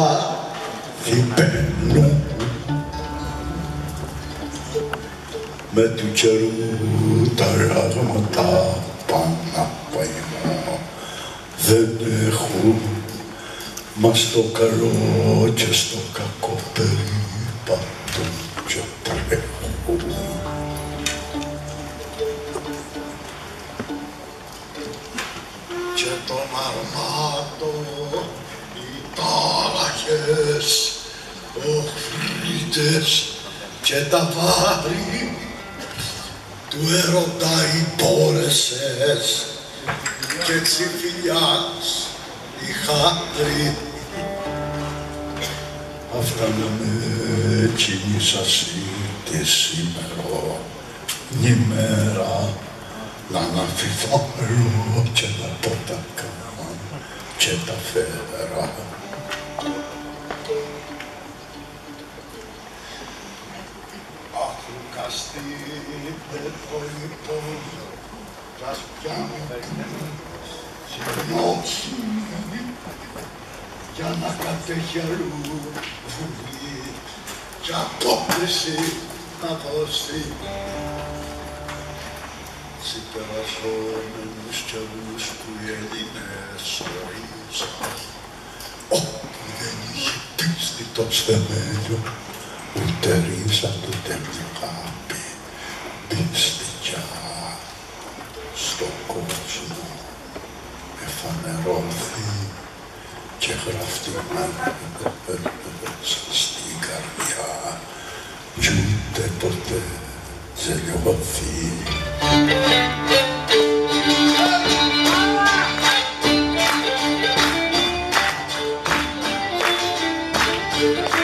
διπένου με του καιρού τα ράγματα Παναπαϊμό δεν έχουν, μα στο καλό και στο κακό περίπατον και τρέχουν. Και των αρμάτων οι τάλαχες, οχλήτες και τα βάρη του έρωτα οι πόρεσες και τσιφιλιάς οι χάτροι. Αυτά να με κινήσασαι τη σήμερον ημέρα να αναμφιβάλλω και να πω τα κάμαν και τα φέρα. Αφού καστείτε το λοιπόν σας πιάνει συγνώση για να κατέχει αλλού βουλή και απόκριση να δώσει σε περασόμενους καιρούς που οι Έλληνες ορίζαν όπου δεν είχε πίστη το θεμέλιο ούτε ρίζα ούτε αγάπη πίστηκια στον κόσμο εφανερώθη και γραφτημένα στην καρδιά κι ούτε ποτέ ζελιωθεί. Thank you.